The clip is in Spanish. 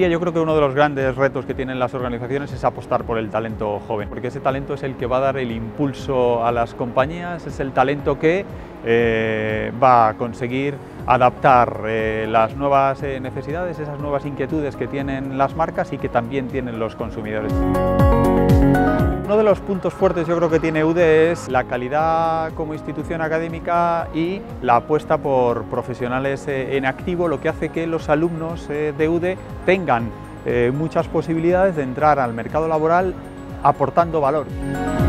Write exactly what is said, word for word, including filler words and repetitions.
día yo creo que uno de los grandes retos que tienen las organizaciones es apostar por el talento joven, porque ese talento es el que va a dar el impulso a las compañías, es el talento que eh, va a conseguir adaptar eh, las nuevas eh, necesidades, esas nuevas inquietudes que tienen las marcas y que también tienen los consumidores. Uno de los puntos fuertes yo creo que tiene U D E es la calidad como institución académica y la apuesta por profesionales en activo, lo que hace que los alumnos de U D E tengan muchas posibilidades de entrar al mercado laboral aportando valor.